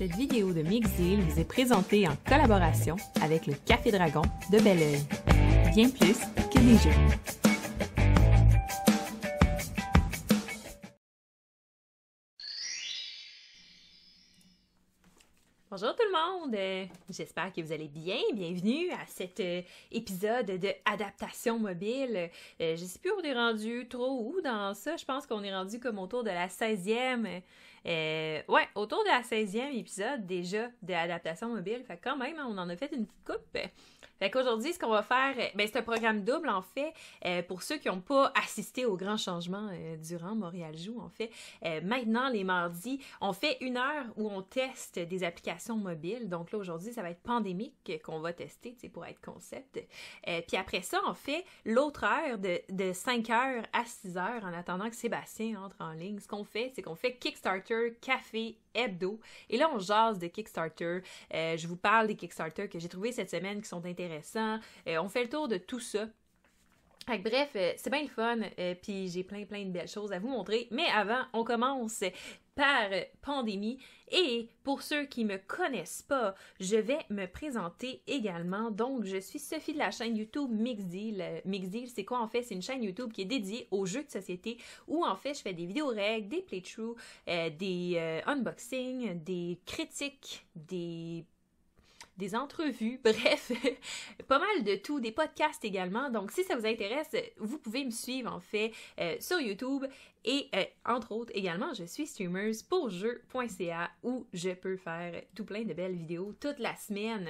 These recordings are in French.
Cette vidéo de Mixdeal vous est présentée en collaboration avec le Café Dragon de Belleuil. Bien plus que des jeux. Bonjour tout le monde! J'espère que vous allez bien. Bienvenue à cet épisode de Adaptation mobile. Je ne sais plus où on est rendu, trop où dans ça. Je pense qu'on est rendu comme autour de la 16e. Ouais, autour de la 16e épisode déjà de Adaptation mobile. Fait quand même, on en a fait une petite coupe. Fait qu'aujourd'hui, ce qu'on va faire, c'est un programme double en fait, pour ceux qui n'ont pas assisté aux grands changements durant Montréal Joue, en fait. Maintenant, les mardis, on fait une heure où on teste des applications mobiles. Donc là, aujourd'hui, ça va être Pandémique qu'on va tester, tu sais, pour être concept. Puis après ça, on fait l'autre heure de 5h à 6h en attendant que Sébastien entre en ligne. Ce qu'on fait, c'est qu'on fait Kickstarter, Café, Hebdo. Et là, on jase de Kickstarter. Je vous parle des Kickstarter que j'ai trouvés cette semaine qui sont intéressants. On fait le tour de tout ça. Fait que bref, c'est bien le fun. Puis j'ai plein de belles choses à vous montrer. Mais avant, on commence par Pandémie. Et pour ceux qui me connaissent pas, je vais me présenter également. Donc, je suis Sophie de la chaîne YouTube Mixdeal. Mixdeal, c'est quoi en fait? C'est une chaîne YouTube qui est dédiée aux jeux de société où en fait, je fais des vidéos règles, des playthroughs, des unboxings, des critiques, des entrevues, bref, pas mal de tout, des podcasts également. Donc, si ça vous intéresse, vous pouvez me suivre en fait sur YouTube et entre autres également, je suis streamer pour jeux.ca où je peux faire tout plein de belles vidéos toute la semaine.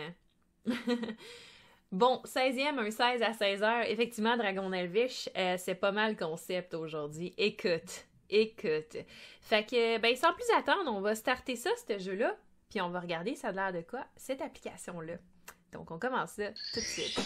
Bon, 16e, un 16 à 16h, effectivement, Dragon Elvish, c'est pas mal le concept aujourd'hui. Écoute. Fait que, sans plus attendre, on va starter ça, ce jeu-là. Puis on va regarder ça a l'air de quoi, cette application-là. Donc on commence ça tout de suite.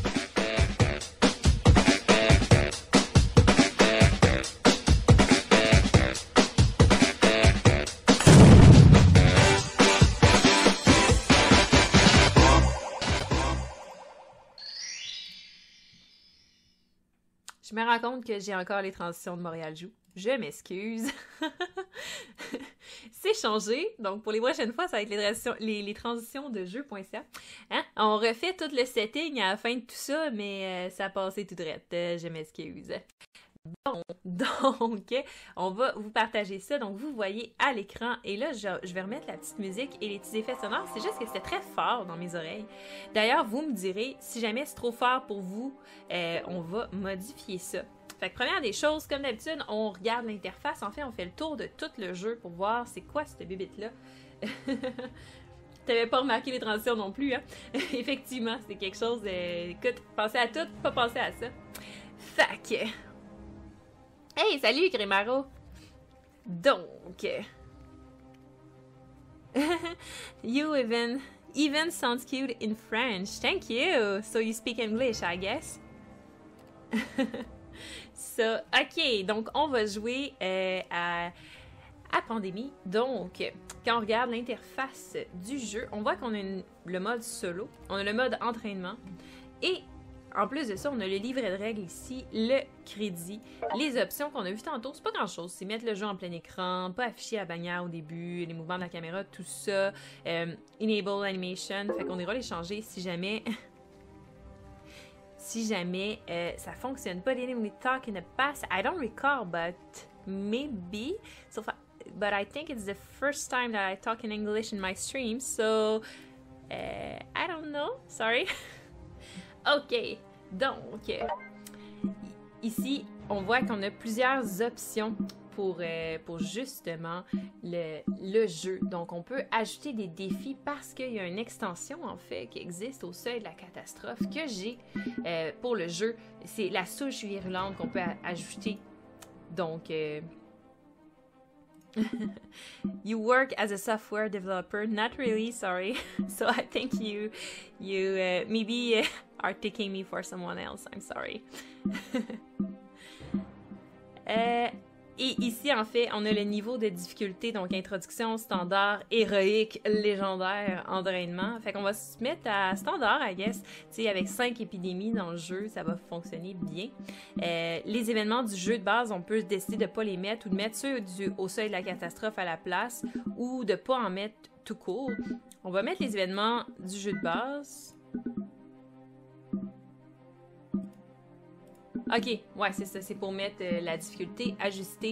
Je me rends compte que j'ai encore les transitions de Montréal Joue. Je m'excuse. C'est changé. Donc, pour les prochaines fois, ça va être les transitions de jeu.ca. Hein? On refait tout le setting à la fin de tout ça, mais ça a passé tout droit. Je m'excuse. Bon, donc, on va vous partager ça. Donc, vous voyez à l'écran. Et là, je vais remettre la petite musique et les petits effets sonores. C'est juste que c'était très fort dans mes oreilles. D'ailleurs, vous me direz, si jamais c'est trop fort pour vous, on va modifier ça. Fait que première des choses, comme d'habitude, on regarde l'interface. En fait, on fait le tour de tout le jeu pour voir c'est quoi cette bébête-là. T'avais pas remarqué les transitions non plus, hein? Effectivement, c'est quelque chose... écoute, pensez à tout, pas penser à ça. Fait que... Hey, salut, Grimaro! Donc... You even sounds cute in French. Thank you! So you speak English, I guess? Ça, ok, donc on va jouer à Pandémie. Donc, quand on regarde l'interface du jeu, on voit qu'on a le mode solo, on a le mode entraînement, et en plus de ça, on a le livret de règles ici, le crédit, les options qu'on a vues tantôt, c'est pas grand-chose, c'est mettre le jeu en plein écran, pas afficher la bannière au début, les mouvements de la caméra, tout ça, enable animation, fait qu'on ira les changer si jamais... ça fonctionne pas. Didn't we talk in the past? I don't recall, but maybe. But I think it's the first time that I talk in English in my stream, so I don't know. Sorry. Ok, donc ici, on voit qu'on a plusieurs options pour justement le jeu. Donc, on peut ajouter des défis parce qu'il y a une extension, en fait, qui existe au seuil de la catastrophe que j'ai pour le jeu. C'est la souche virulente qu'on peut ajouter. Donc, you work as a software developer? Not really, sorry. So I think you maybe are taking me for someone else. I'm sorry. Et ici, en fait, on a le niveau de difficulté, donc introduction, standard, héroïque, légendaire, entraînement. Fait qu'on va se mettre à standard, I guess. Tu sais, avec 5 épidémies dans le jeu, ça va fonctionner bien. Les événements du jeu de base, on peut décider de ne pas les mettre ou de mettre ceux au seuil de la catastrophe à la place ou de ne pas en mettre tout court. On va mettre les événements du jeu de base. Ok, ouais, c'est ça. C'est pour mettre la difficulté ajustée.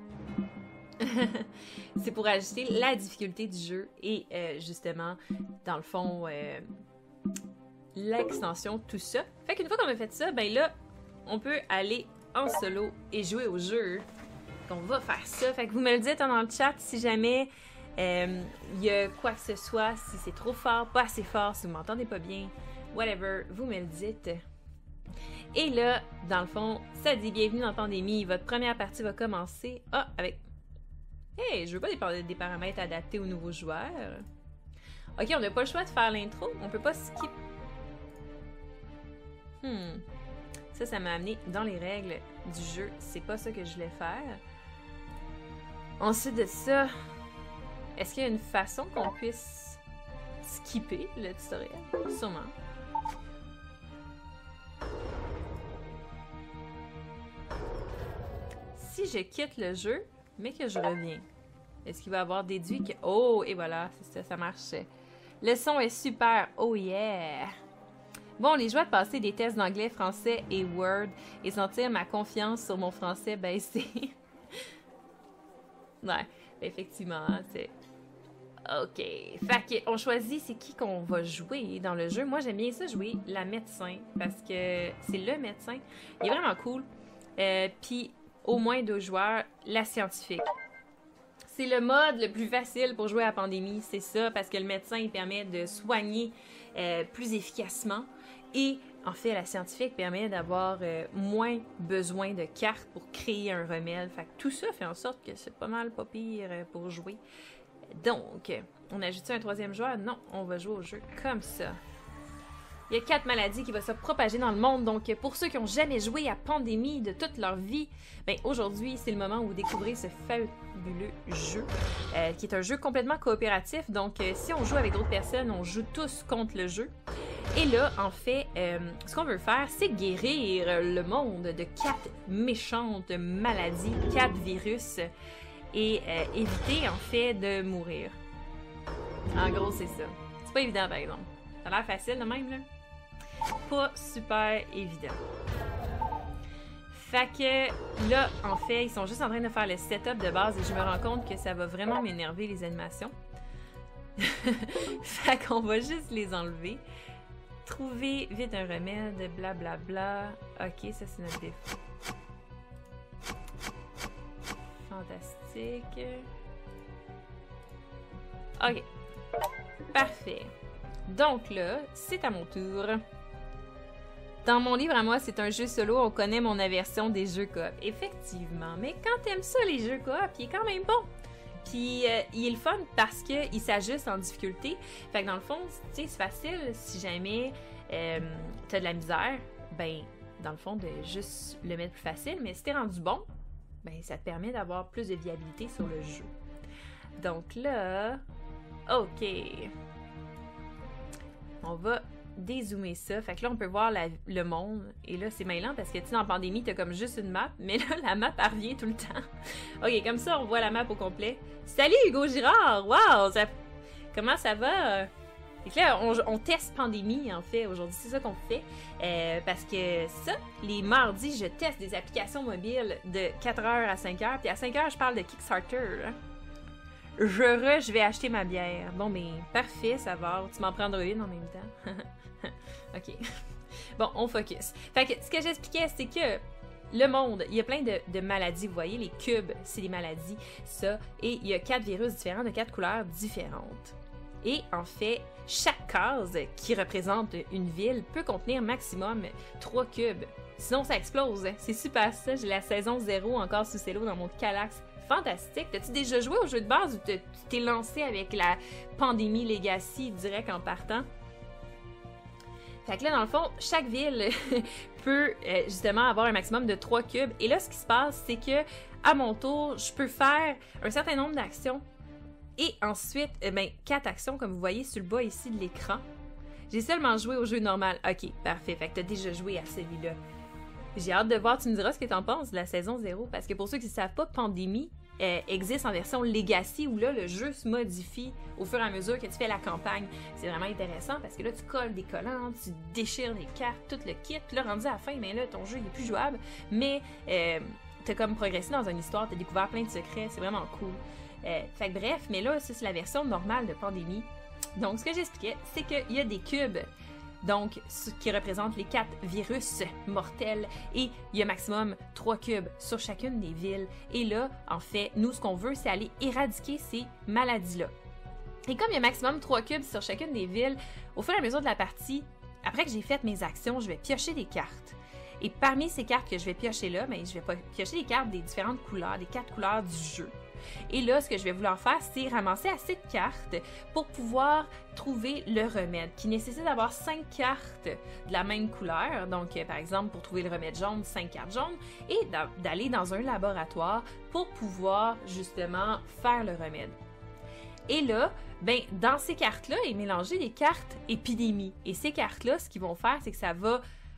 C'est pour ajuster la difficulté du jeu et justement, dans le fond, l'extension, tout ça. Fait qu'une fois qu'on a fait ça, ben là, on peut aller en solo et jouer au jeu. On va faire ça. Fait que vous me le dites dans le chat si jamais il y a quoi que ce soit, si c'est trop fort, pas assez fort, si vous m'entendez pas bien, whatever, vous me le dites. Et là, dans le fond, ça dit bienvenue dans Pandémie. Votre première partie va commencer. Ah, avec. Hey, je veux pas des paramètres adaptés aux nouveaux joueurs. Ok, on n'a pas le choix de faire l'intro. On peut pas skip. Ça m'a amené dans les règles du jeu. C'est pas ça que je voulais faire. Ensuite de ça, est-ce qu'il y a une façon qu'on puisse skipper le tutoriel? Sûrement. Si je quitte le jeu, mais que je reviens, est-ce qu'il va avoir déduit que... Oh, et voilà, c'est ça, ça marche. Le son est super. Oh yeah! Bon, les joueurs de passer des tests d'anglais, français et Word et sentir ma confiance sur mon français baisser. Ouais, effectivement, c'est... OK. Fait qu'on choisit c'est qui qu'on va jouer dans le jeu. Moi, j'aime bien ça jouer la médecin parce que c'est le médecin. Il est vraiment cool. Puis, au moins 2 joueurs, la scientifique. C'est le mode le plus facile pour jouer à Pandémie, c'est ça, parce que le médecin, il permet de soigner plus efficacement. Et, en fait, la scientifique permet d'avoir moins besoin de cartes pour créer un remède. Fait que tout ça fait en sorte que c'est pas mal pas pire pour jouer. Donc, on ajoute un 3e joueur? Non, on va jouer au jeu comme ça. Il y a 4 maladies qui vont se propager dans le monde. Donc, pour ceux qui n'ont jamais joué à Pandémie de toute leur vie, ben aujourd'hui, c'est le moment où vous découvrez ce fabuleux jeu, qui est un jeu complètement coopératif. Donc, si on joue avec d'autres personnes, on joue tous contre le jeu. Et là, en fait, ce qu'on veut faire, c'est guérir le monde de 4 méchantes maladies, 4 virus, et éviter, en fait, de mourir. En gros, c'est ça. C'est pas évident, par exemple. Ça a l'air facile de même, là. Pas super évident. Fait que là, en fait, ils sont juste en train de faire le setup de base et je me rends compte que ça va vraiment m'énerver, les animations. Fait qu'on va juste les enlever. Trouver vite un remède, blablabla. Bla, bla. Ok, ça c'est notre défaut. Fantastique. Ok. Parfait. Donc là, c'est à mon tour. Dans mon livre à moi, c'est un jeu solo, on connaît mon aversion des jeux coop. Effectivement, mais quand t'aimes ça, les jeux coop, il est quand même bon. Puis, il est le fun parce qu'il s'ajuste en difficulté. Fait que dans le fond, tu sais, c'est facile si jamais t'as de la misère, ben, dans le fond, de juste le mettre plus facile. Mais si t'es rendu bon, ben, ça te permet d'avoir plus de viabilité sur le jeu. Donc là, OK. On va dézoomer ça. Fait que là, on peut voir le monde. Et là, c'est mêlant parce que, tu sais, dans Pandémie, t'as comme juste une map. Mais là, la map, elle revient tout le temps. OK, comme ça, on voit la map au complet. Salut, Hugo Girard! Wow! Comment ça va? Fait que là, on teste Pandémie, en fait, aujourd'hui. C'est ça qu'on fait. Parce que ça, les mardis, je teste des applications mobiles de 4h à 5h. Puis à 5h, je parle de Kickstarter. Hein? Je vais acheter ma bière. Bon, mais parfait, ça va. Tu m'en prendras une en même temps. OK. Bon, on focus. Fait que ce que j'expliquais, c'est que le monde, il y a plein de maladies. Vous voyez, les cubes, c'est des maladies, ça. Et il y a 4 virus différents de 4 couleurs différentes. Et en fait, chaque case qui représente une ville peut contenir maximum 3 cubes. Sinon, ça explose. C'est super ça. J'ai la saison 0 encore sous cello dans mon Calax. Fantastique. T'as-tu déjà joué au jeu de base ou tu t'es lancé avec la Pandémie Legacy direct en partant? Fait que là, dans le fond, chaque ville peut justement avoir un maximum de 3 cubes. Et là, ce qui se passe, c'est que à mon tour, je peux faire un certain nombre d'actions. Et ensuite, 4 actions, comme vous voyez sur le bas ici de l'écran. J'ai seulement joué au jeu normal. OK, parfait. Fait que t'as déjà joué à celui-là. J'ai hâte de voir, tu me diras ce que t'en penses de la saison 0. Parce que pour ceux qui ne savent pas, Pandémie, existe en version Legacy, où là, le jeu se modifie au fur et à mesure que tu fais la campagne. C'est vraiment intéressant parce que là, tu colles des collants, tu déchires des cartes, tout le kit. Puis là, rendu à la fin, mais là, ton jeu il est plus jouable, mais t'as comme progressé dans une histoire, t'as découvert plein de secrets, c'est vraiment cool. Fait que bref, mais là, ça, c'est la version normale de Pandémie. Donc, ce que j'expliquais, c'est qu'il y a des cubes, donc, ce qui représente les 4 virus mortels, et il y a maximum 3 cubes sur chacune des villes. Et là, en fait, nous, ce qu'on veut, c'est aller éradiquer ces maladies-là. Et comme il y a maximum 3 cubes sur chacune des villes, au fur et à mesure de la partie, après que j'ai fait mes actions, je vais piocher des cartes. Et parmi ces cartes que je vais piocher là, mais je vais pas piocher des cartes des différentes couleurs, des 4 couleurs du jeu. Et là, ce que je vais vouloir faire, c'est ramasser assez de cartes pour pouvoir trouver le remède, qui nécessite d'avoir 5 cartes de la même couleur. Donc, par exemple, pour trouver le remède jaune, 5 cartes jaunes, et d'aller dans un laboratoire pour pouvoir, justement, faire le remède. Et là, ben, dans ces cartes-là, est mélangé des cartes épidémie. Et ces cartes-là, ce qu'ils vont faire, c'est que ça va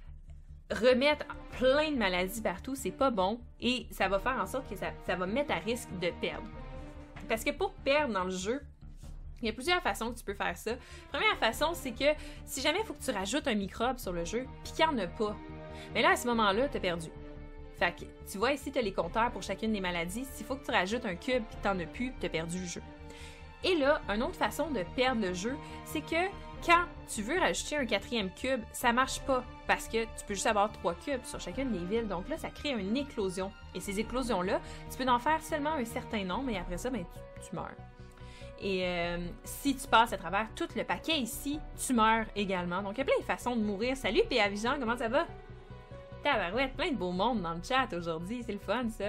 remettre plein de maladies partout, c'est pas bon, et ça va faire en sorte que ça va mettre à risque de perdre. Parce que pour perdre dans le jeu, il y a plusieurs façons que tu peux faire ça. Première façon, c'est que si jamais il faut que tu rajoutes un microbe sur le jeu, puis qu'il n'y en a pas, mais là, à ce moment-là, tu as perdu. Fait que, tu vois ici, tu as les compteurs pour chacune des maladies. S'il faut que tu rajoutes un cube puis que tu n'en as plus, tu as perdu le jeu. Et là, une autre façon de perdre le jeu, c'est que quand tu veux rajouter un 4e cube, ça marche pas parce que tu peux juste avoir 3 cubes sur chacune des villes. Donc là, ça crée une éclosion. Et ces éclosions-là, tu peux en faire seulement un certain nombre et après ça, ben, tu meurs. Et si tu passes à travers tout le paquet ici, tu meurs également. Donc il y a plein de façons de mourir. Salut P.A. Vision, comment ça va? Tabarouette, plein de beau monde dans le chat aujourd'hui, c'est le fun ça.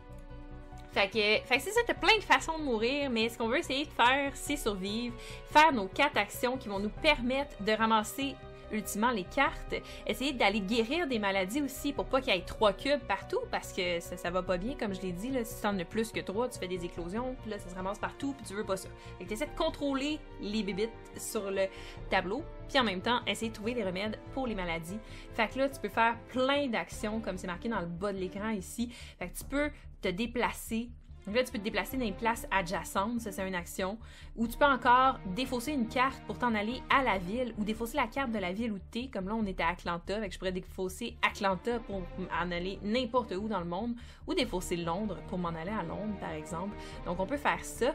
Fait que c'est ça, t'as plein de façons de mourir, mais ce qu'on veut essayer de faire, c'est survivre, faire nos 4 actions qui vont nous permettre de ramasser ultimement les cartes, essayer d'aller guérir des maladies aussi pour pas qu'il y ait 3 cubes partout, parce que ça va pas bien, comme je l'ai dit, là, si t'en as plus que 3, tu fais des éclosions, puis là ça se ramasse partout, puis tu veux pas ça. Fait que t'essaies de contrôler les bébites sur le tableau, puis en même temps, essayer de trouver des remèdes pour les maladies. Fait que là, tu peux faire plein d'actions, comme c'est marqué dans le bas de l'écran ici. Fait que tu peux te déplacer. Donc là, tu peux te déplacer dans les places adjacentes, ça c'est une action. Ou tu peux encore défausser une carte pour t'en aller à la ville, ou défausser la carte de la ville où t'es, comme là on était à Atlanta, fait que je pourrais défausser Atlanta pour en aller n'importe où dans le monde, ou défausser Londres pour m'en aller à Londres, par exemple. Donc on peut faire ça.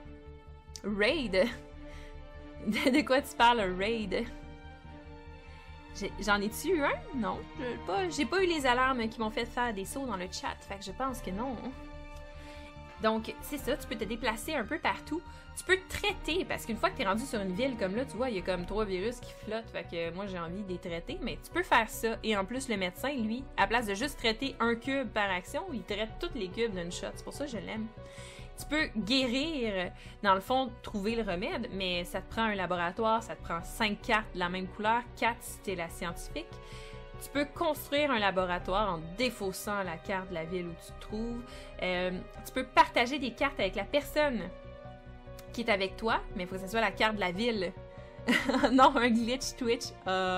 Raid! De quoi tu parles, Raid? J'en ai-tu eu un? Non, j'ai pas eu les alarmes qui m'ont fait faire des sauts dans le chat, fait que je pense que non. Donc, c'est ça, tu peux te déplacer un peu partout. Tu peux te traiter, parce qu'une fois que tu es rendu sur une ville comme là, tu vois, il y a comme 3 virus qui flottent, fait que moi j'ai envie de les traiter, mais tu peux faire ça. Et en plus, le médecin, lui, à place de juste traiter un cube par action, il traite tous les cubes d'une shot. C'est pour ça que je l'aime. Tu peux guérir, dans le fond, trouver le remède, mais ça te prend un laboratoire, ça te prend 5 cartes de la même couleur, 4 si t'es la scientifique. Tu peux construire un laboratoire en défaussant la carte de la ville où tu te trouves. Tu peux partager des cartes avec la personne qui est avec toi, mais il faut que ce soit la carte de la ville. Non, un glitch Twitch.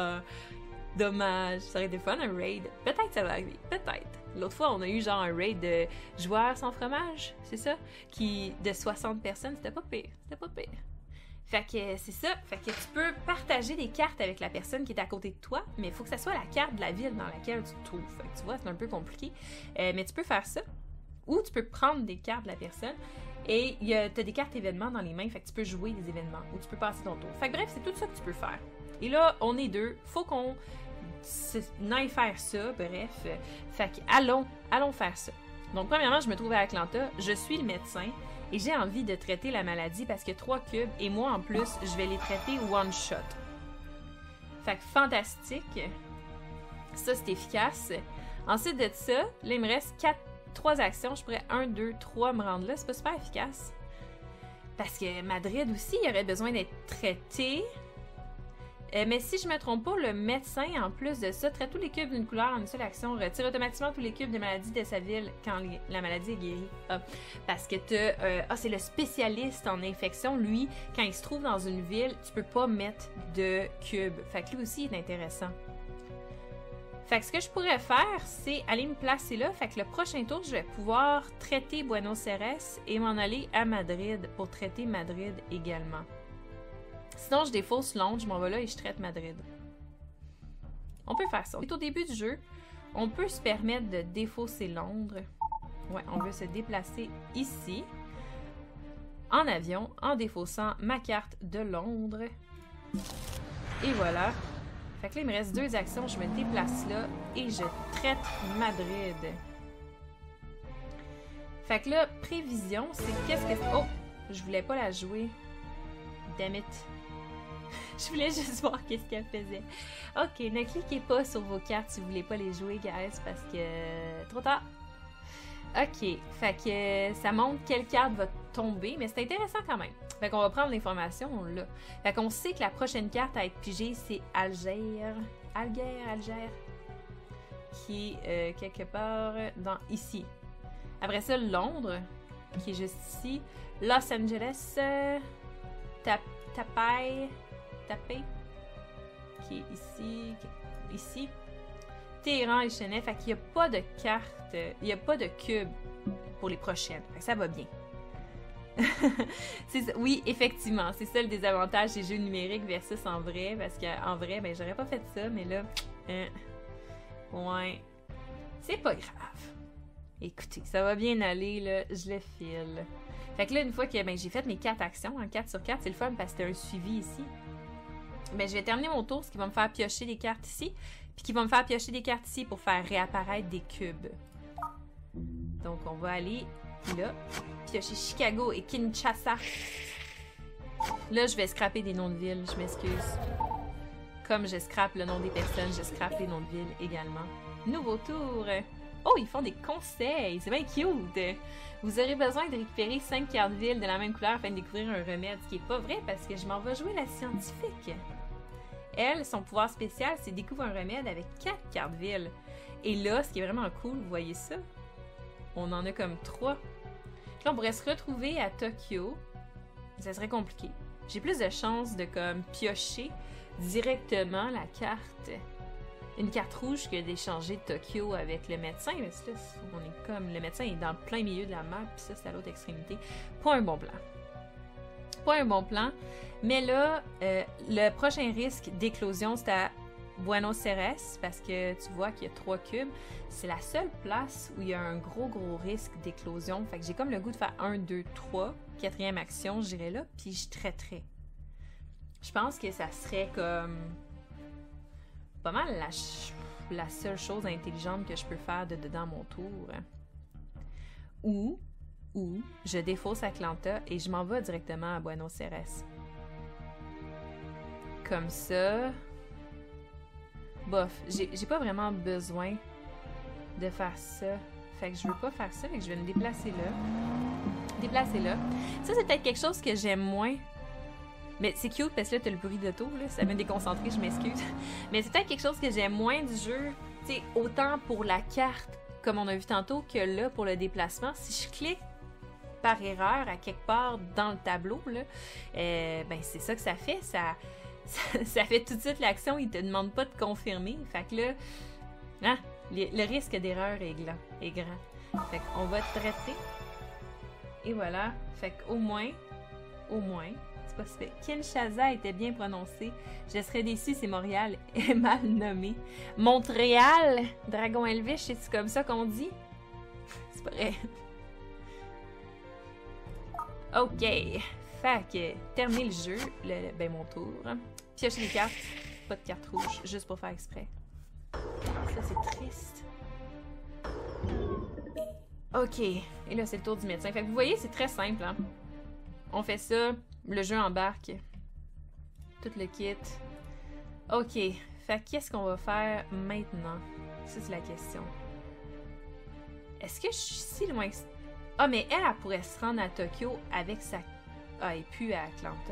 Dommage. Ça aurait été fun, un raid. Peut-être que ça va arriver. Peut-être. L'autre fois, on a eu genre un raid de joueurs sans fromage, c'est ça? De 60 personnes. C'était pas pire. C'était pas pire. Fait que c'est ça. Fait que tu peux partager des cartes avec la personne qui est à côté de toi, mais il faut que ça soit la carte de la ville dans laquelle tu te trouves. Fait que tu vois, c'est un peu compliqué. Mais tu peux faire ça. Ou tu peux prendre des cartes de la personne et tu as des cartes événements dans les mains. Fait que tu peux jouer des événements ou tu peux passer ton tour. Fait que bref, c'est tout ça que tu peux faire. Et là, on est 2. Faut qu'on aille faire ça. Bref. Fait que allons faire ça. Donc, premièrement, je me trouve à Atlanta. Je suis le médecin. Et j'ai envie de traiter la maladie parce que 3 cubes, et moi en plus, je vais les traiter one shot. Fait que fantastique. Ça, c'est efficace. Ensuite de ça, là, il me reste 3 actions. Je pourrais 1, 2, 3 me rendre là. C'est pas super efficace. Parce que Madrid aussi, il aurait besoin d'être traité. Mais si je me trompe pas, le médecin, en plus de ça, traite tous les cubes d'une couleur en une seule action, retire automatiquement tous les cubes de maladies de sa ville quand la maladie est guérie. Parce que c'est le spécialiste en infection. Lui, quand il se trouve dans une ville, tu peux pas mettre de cubes. Fait que lui aussi, il est intéressant. Fait que ce que je pourrais faire, c'est aller me placer là. Fait que le prochain tour, je vais pouvoir traiter Buenos Aires et m'en aller à Madrid pour traiter Madrid également. Sinon, je défausse Londres, je m'en vais là et je traite Madrid. On peut faire ça. C'est au début du jeu. On peut se permettre de défausser Londres. Ouais, on veut se déplacer ici, en avion, en défaussant ma carte de Londres. Et voilà. Fait que là, il me reste 2 actions. Je me déplace là et je traite Madrid. Fait que là, prévision, c'est qu'est-ce que... Oh! Je voulais pas la jouer. Damn it. Je voulais juste voir qu'est-ce qu'elle faisait. Ok, ne cliquez pas sur vos cartes si vous voulez pas les jouer, guys, parce que... Trop tard! Ok, fait que ça montre quelle carte va tomber, mais c'est intéressant quand même. Fait qu'on va prendre l'information là. Fait qu'on sait que la prochaine carte à être pigée, c'est Alger, qui est quelque part dans ici. Après ça, Londres, qui est juste ici. Los Angeles, Tapay, qui est ici. Téhéran et Chenef, fait qu'il n'y a pas de carte, il n'y a pas de cube pour les prochaines. Fait que ça va bien. Oui, effectivement, c'est ça le désavantage des jeux numériques versus en vrai, parce qu'en vrai, ben j'aurais pas fait ça, mais là, ouais, c'est pas grave. Écoutez, ça va bien aller, là, je le file. Fait que là, une fois que j'ai fait mes 4 actions, en 4 sur 4, c'est le fun parce que c'est un suivi ici. Ben, je vais terminer mon tour, ce qui va me faire piocher des cartes ici, puis qui va me faire piocher des cartes ici pour faire réapparaître des cubes. Donc, on va aller là, piocher Chicago et Kinshasa. Là, je vais scraper des noms de villes, je m'excuse. Comme je scrape le nom des personnes, je scrape les noms de villes également. Nouveau tour! Oh, ils font des conseils! C'est bien cute! Vous aurez besoin de récupérer 5 cartes villes de la même couleur afin de découvrir un remède, ce qui n'est pas vrai parce que je m'en vais jouer la scientifique. Elle, son pouvoir spécial, c'est découvre un remède avec 4 cartes villes. Et là, ce qui est vraiment cool, vous voyez ça? On en a comme 3. Là, on pourrait se retrouver à Tokyo. Ça serait compliqué. J'ai plus de chances de comme piocher directement la carte. Une carte rouge que d'échanger Tokyo avec le médecin. Mais là, on est comme... Le médecin est dans le plein milieu de la map, puis ça, c'est à l'autre extrémité. Pas un bon plan. Pas un bon plan. Mais là, le prochain risque d'éclosion, c'est à Buenos Aires, parce que tu vois qu'il y a 3 cubes. C'est la seule place où il y a un gros risque d'éclosion. Fait que j'ai comme le goût de faire 1, 2, 3. 4e action, j'irai là, puis je traiterai. Je pense que ça serait comme... pas mal la seule chose intelligente que je peux faire dans mon tour. Ou je défausse Atlanta et je m'en vais directement à Buenos Aires. Comme ça... Bof, j'ai pas vraiment besoin de faire ça. Fait que je veux pas faire ça, fait que je vais me déplacer là. Ça, c'est peut-être quelque chose que j'aime moins. Mais c'est cute parce que là, t'as le bruit d'auto, là. Ça m'a déconcentré, je m'excuse. Mais c'est peut-être quelque chose que j'aime moins du jeu. Tu sais, autant pour la carte, comme on a vu tantôt, que là, pour le déplacement. Si je clique par erreur à quelque part dans le tableau, là, ben c'est ça que ça fait. Ça fait tout de suite l'action, il te demande pas de confirmer. Fait que là, hein, le risque d'erreur est grand. Fait qu'on va traiter. Et voilà. Fait qu'au moins, c'est pas si fait. Kinshasa était bien prononcé. Je serais déçue si Montréal est mal nommé. Montréal, Dragon Elvish, c'est-tu comme ça qu'on dit? C'est pas vrai. OK. Fait que, terminer le jeu, ben mon tour. Piocher les cartes, pas de carte rouge, juste pour faire exprès. Ça, c'est triste. OK. Et là, c'est le tour du médecin. Fait que vous voyez, c'est très simple, hein? On fait ça, le jeu embarque. Tout le kit. OK. Fait que qu'est-ce qu'on va faire maintenant? Ça, c'est la question. Est-ce que je suis si loin que... Ah, mais elle pourrait se rendre à Tokyo avec sa... Ah, et puis à Atlanta.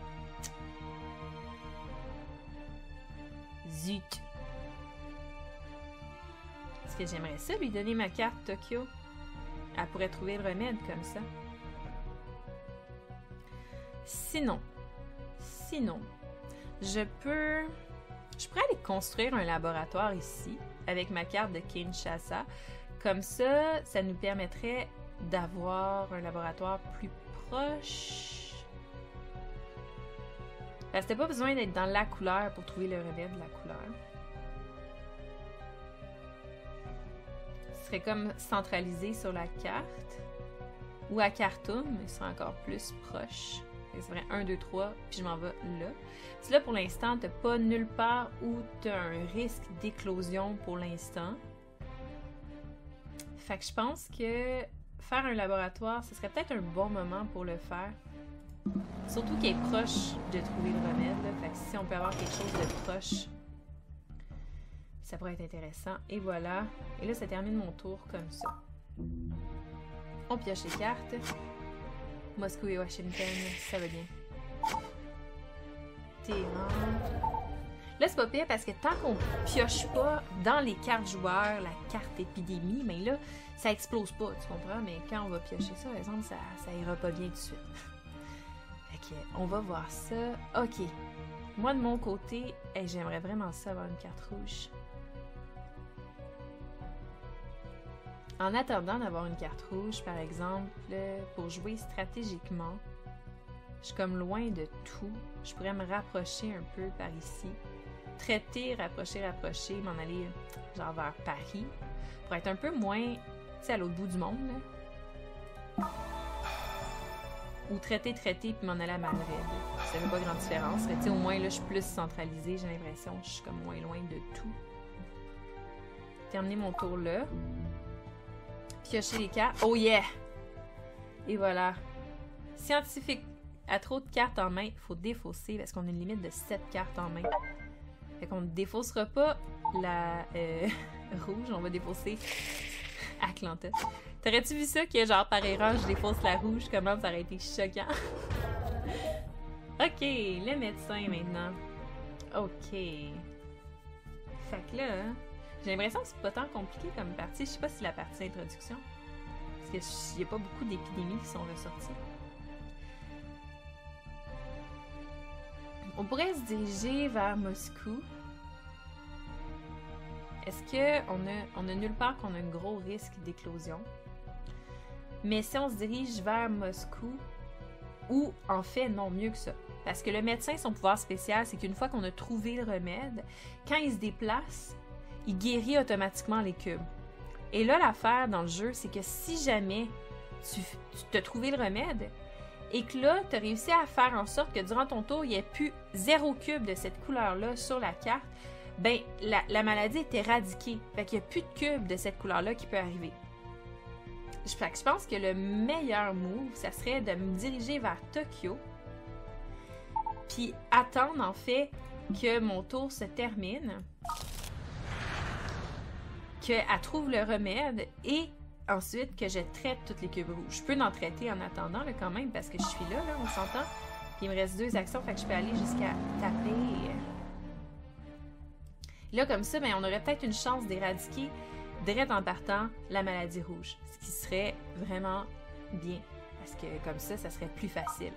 Zut. Est-ce que j'aimerais ça, lui donner ma carte Tokyo? Elle pourrait trouver le remède comme ça. Sinon, je pourrais aller construire un laboratoire ici, avec ma carte de Kinshasa. Comme ça, ça nous permettrait d'avoir un laboratoire plus proche. Parce que t'as pas besoin d'être dans la couleur pour trouver le remède de la couleur. Ce serait comme centralisé sur la carte. Ou à Khartoum, mais c'est encore plus proche. C'est vrai, 1, 2, 3, puis je m'en vais là. C'est là pour l'instant, t'as pas nulle part où t'as un risque d'éclosion pour l'instant. Fait que je pense que faire un laboratoire, ce serait peut-être un bon moment pour le faire. Surtout qu'il est proche de trouver le remède, là. Fait que si on peut avoir quelque chose de proche, ça pourrait être intéressant. Et voilà. Et là, ça termine mon tour comme ça. On pioche les cartes. Moscou et Washington, ça va bien. Téhéran. Là, c'est pas pire parce que tant qu'on pioche pas dans les cartes joueurs la carte épidémie, mais là, ça explose pas, tu comprends? Mais quand on va piocher ça, par exemple, ça ira pas bien tout de suite. Fait que, on va voir ça. OK. Moi, de mon côté, j'aimerais vraiment ça avoir une carte rouge. En attendant d'avoir une carte rouge, par exemple, pour jouer stratégiquement, je suis comme loin de tout. Je pourrais me rapprocher un peu par ici. Traiter, rapprocher, m'en aller genre vers Paris. Pour être un peu moins, tu sais, à l'autre bout du monde, là. Ou traiter, puis m'en aller à Madrid. Ça fait pas grande différence. Tu sais, au moins, là, je suis plus centralisée. J'ai l'impression que je suis comme moins loin de tout. Terminer mon tour là. Piocher les cartes. Oh yeah! Et voilà. Scientifique. À trop de cartes en main, il faut défausser parce qu'on a une limite de 7 cartes en main. Fait qu'on ne défaussera pas la rouge, on va défausser Atlanta. T'aurais-tu vu ça que genre par erreur je défausse la rouge? Comment ça aurait été choquant? Ok, le médecin maintenant. Ok. Fait que là, j'ai l'impression que c'est pas tant compliqué comme partie. Je sais pas si la partie introduction. Parce qu'il n'y a pas beaucoup d'épidémies qui sont ressorties. On pourrait se diriger vers Moscou. Est-ce qu'on a nulle part qu'on a un gros risque d'éclosion? Mais si on se dirige vers Moscou, ou en fait, non, mieux que ça. Parce que le médecin, son pouvoir spécial, c'est qu'une fois qu'on a trouvé le remède, quand il se déplace, il guérit automatiquement les cubes. Et là, l'affaire dans le jeu, c'est que si jamais tu t'as trouvé le remède, et que là, tu as réussi à faire en sorte que durant ton tour, il n'y ait plus 0 cube de cette couleur-là sur la carte, ben la maladie est éradiquée. Fait qu'il n'y a plus de cube de cette couleur-là qui peut arriver. Fait que je pense que le meilleur move, ça serait de me diriger vers Tokyo, puis attendre en fait que mon tour se termine, qu'elle trouve le remède et ensuite que je traite toutes les cubes rouges. Je peux en traiter en attendant là, quand même parce que je suis là, on s'entend. Puis il me reste 2 actions, fait que je peux aller jusqu'à taper. Là, comme ça, ben, on aurait peut-être une chance d'éradiquer, direct en partant, la maladie rouge. Ce qui serait vraiment bien. Parce que comme ça serait plus facile.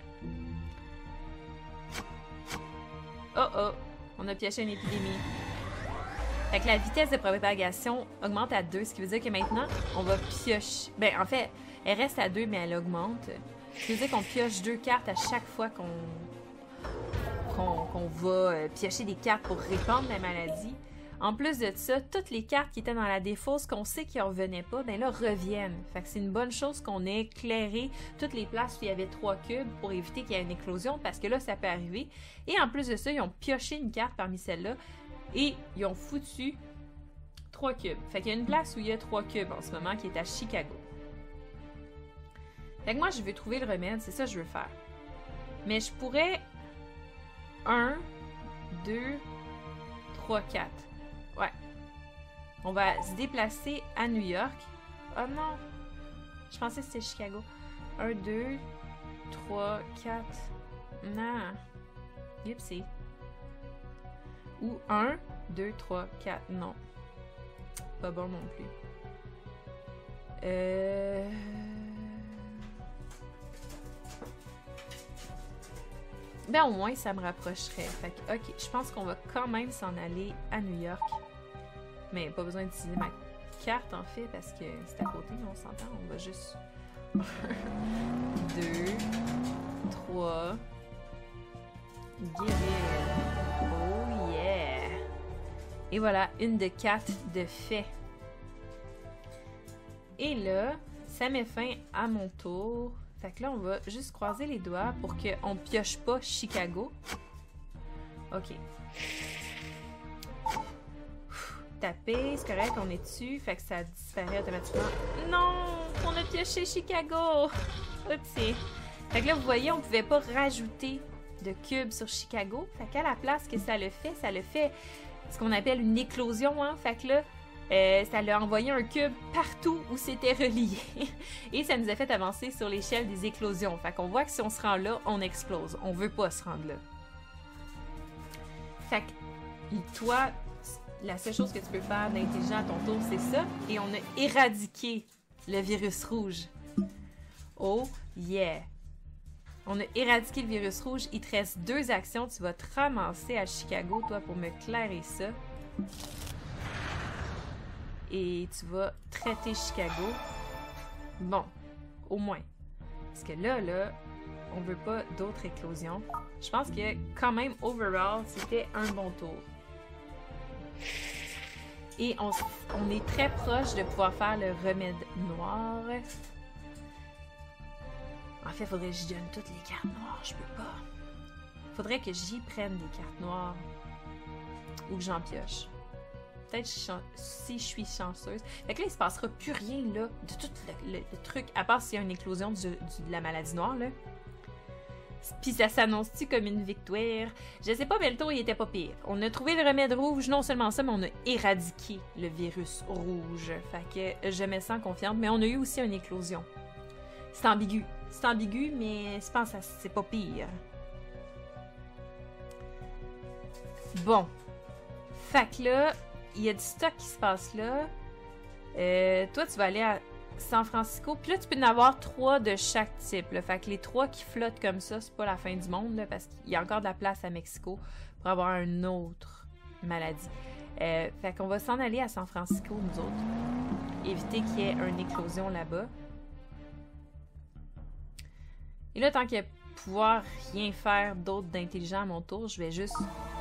Oh oh! On a pioché une épidémie. Fait que la vitesse de propagation augmente à 2, ce qui veut dire que maintenant, on va piocher... Ben, en fait, elle reste à 2, mais elle augmente. Ce qui veut dire qu'on pioche 2 cartes à chaque fois qu'on va piocher des cartes pour répandre la maladie. En plus de ça, toutes les cartes qui étaient dans la défausse, qu'on sait qu'ils ne revenaient pas, ben là, reviennent. Fait que c'est une bonne chose qu'on ait éclairé toutes les places où il y avait 3 cubes pour éviter qu'il y ait une éclosion, parce que là, ça peut arriver. Et en plus de ça, ils ont pioché une carte parmi celles-là. Et ils ont foutu 3 cubes. Fait qu'il y a une place où il y a 3 cubes en ce moment qui est à Chicago. Fait que moi, je veux trouver le remède. C'est ça que je veux faire. Mais je pourrais... 1, 2, 3, 4. Ouais. On va se déplacer à New York. Oh non! Je pensais que c'était Chicago. 1, 2, 3, 4. Non. Yupsi. Ou 1, 2, 3, 4. Non. Pas bon non plus. Ben au moins, ça me rapprocherait. Fait que, ok, je pense qu'on va quand même s'en aller à New York. Mais pas besoin d'utiliser ma carte, en fait, parce que c'est à côté, mais on s'entend. On va juste... 1, 2, 3... Guérir. Oh yeah! Et voilà, une de 4 de fait. Et là, ça met fin à mon tour. Fait que là, on va juste croiser les doigts pour qu'on pioche pas Chicago. OK. Taper, c'est correct, on est dessus. Fait que ça disparaît automatiquement. Non! On a pioché Chicago! Oupsie! Fait que là, vous voyez, on pouvait pas rajouter de cubes sur Chicago. Fait qu'à la place que ça le fait ce qu'on appelle une éclosion, hein. Fait que là, ça l'a envoyé un cube partout où c'était relié. Et ça nous a fait avancer sur l'échelle des éclosions. Fait qu'on voit que si on se rend là, on explose. On veut pas se rendre là. Fait que toi, la seule chose que tu peux faire d'intelligent à ton tour, c'est ça. Et on a éradiqué le virus rouge. Oh yeah! On a éradiqué le virus rouge. Il te reste 2 actions. Tu vas te ramasser à Chicago, toi, pour me clairer ça. Et tu vas traiter Chicago. Bon, au moins. Parce que là, on veut pas d'autres éclosions. Je pense que, quand même, overall, c'était un bon tour. Et on est très proche de pouvoir faire le remède noir. En fait, faudrait que je donne toutes les cartes noires. Je peux pas. Faudrait que j'y prenne des cartes noires. Ou que j'en pioche. Peut-être si je suis chanceuse. Fait que là, il se passera plus rien, là, de tout le truc, à part s'il y a une éclosion de la maladie noire, là. Puis ça s'annonce-tu comme une victoire? Je sais pas, mais le tour, il était pas pire. On a trouvé le remède rouge, non seulement ça, mais on a éradiqué le virus rouge. Fait que je me sens confiante, mais on a eu aussi une éclosion. C'est ambigu. C'est ambigu, mais je pense que c'est pas pire. Bon. Fait que là, il y a du stock qui se passe là. Toi, tu vas aller à San Francisco. Puis là, tu peux en avoir 3 de chaque type. Là. Fait que les 3 qui flottent comme ça, c'est pas la fin du monde, là, parce qu'il y a encore de la place à Mexico pour avoir une autre maladie. Fait qu'on va s'en aller à San Francisco, nous autres. Éviter qu'il y ait une éclosion là-bas. Et là, tant qu'il va pouvoir rien faire d'autre d'intelligent à mon tour, je vais juste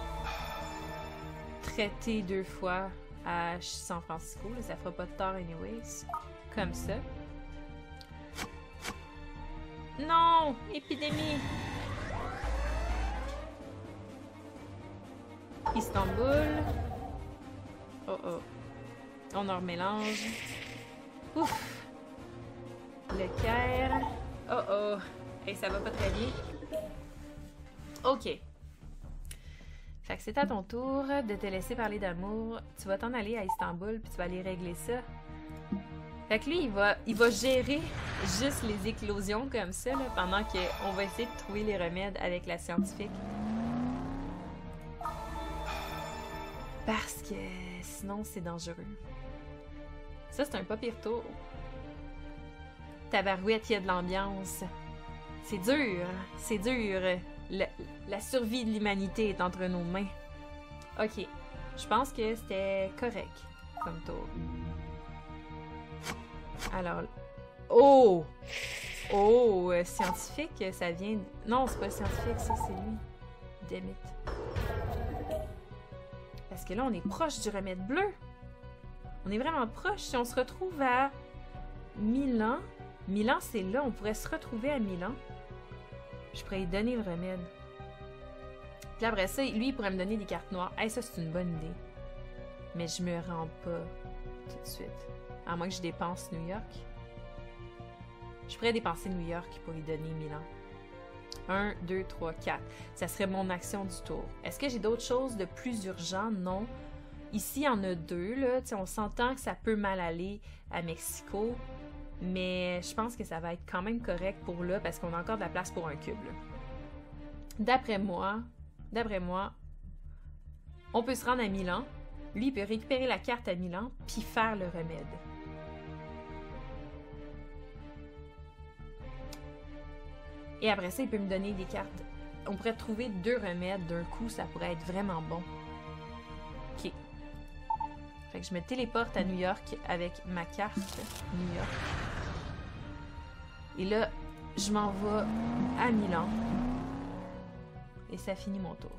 traiter 2 fois à San Francisco. Là, ça fera pas de tort anyways. Comme ça. Non! Épidémie! Istanbul. Oh oh. On en remélange. Ouf! Le Caire. Oh oh. Et ça va pas très bien. OK. Fait que c'est à ton tour de te laisser parler d'amour. Tu vas t'en aller à Istanbul puis tu vas aller régler ça. Fait que lui, il va gérer juste les éclosions comme ça, là, pendant qu'on va essayer de trouver les remèdes avec la scientifique. Parce que sinon, c'est dangereux. Ça, c'est un pas pire tour. Tabarouette, il y a de l'ambiance. C'est dur, c'est dur. La survie de l'humanité est entre nos mains. OK. Je pense que c'était correct comme tour. Alors... Oh! Oh! Scientifique, ça vient... Non, c'est pas scientifique, ça, c'est lui. Damn it. Parce que là, on est proche du remède bleu. On est vraiment proche. Si on se retrouve à Milan... Milan, c'est là. On pourrait se retrouver à Milan. Je pourrais lui donner le remède. Puis après ça, lui, il pourrait me donner des cartes noires. Hey, ça, c'est une bonne idée. Mais je me rends pas tout de suite. À moins que je dépense New York. Je pourrais dépenser New York pour lui donner Milan. 1, 2, 3, 4. Ça serait mon action du tour. Est-ce que j'ai d'autres choses de plus urgent? Non. Ici, il y en a 2. Là. On s'entend que ça peut mal aller à Mexico. Mais je pense que ça va être quand même correct pour là parce qu'on a encore de la place pour un cube. D'après moi, on peut se rendre à Milan. Lui, il peut récupérer la carte à Milan puis faire le remède. Et après ça, il peut me donner des cartes. On pourrait trouver 2 remèdes d'un coup, ça pourrait être vraiment bon. OK. Fait que je me téléporte à New York avec ma carte New York. Et là, je m'en vais à Milan. Et ça finit mon tour.